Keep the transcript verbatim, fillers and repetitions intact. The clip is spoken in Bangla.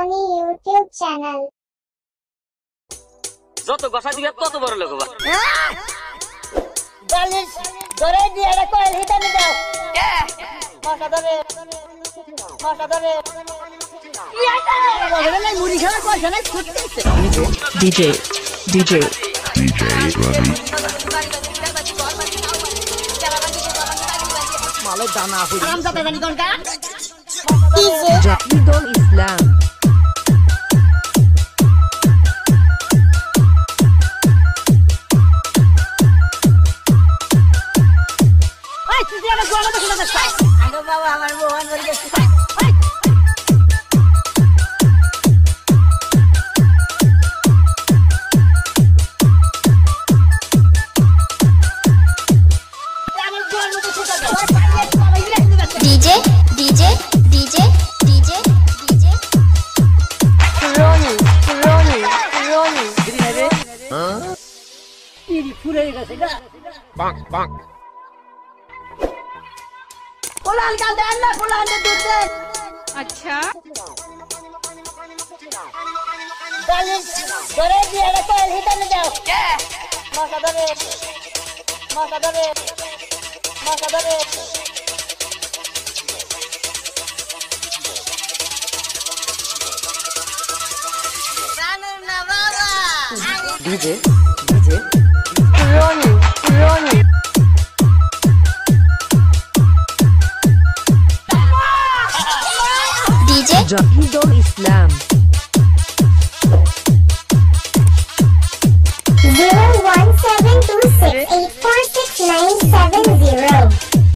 Roni YouTube channel. যত গসা দিবে তত বড় লোক হবা। বালিশ ধরে দিয়ে একটা কয়েল হিটানে দাও। মশা ধরে মশা ধরে মুড়ি খাওয়ার পয়সা নাই ছুটতেছে। ডিজে ডিজে ডিজে রনি মালের দানা আরাম যাতে জানি কোনটা জাহিদুল ইসলাম এই তুই আমার গোয়ালা দেখে যাচ্ছিস। আগে বাবা আমার মোহন মরে গেছে। DJ DJ DJ DJ DJ Roni Roni Roni তিরি ফুলে গেছে না। বাক বাক কোলাল কাল দেন না কোলাল দে দুধ দে। আচ্ছা বালিশ ধরে দিয়ে একটা কয়েল হিটানে দাও। মশা ধরে মশা ধরে মশা ধরে ডিজে ডিজে রনি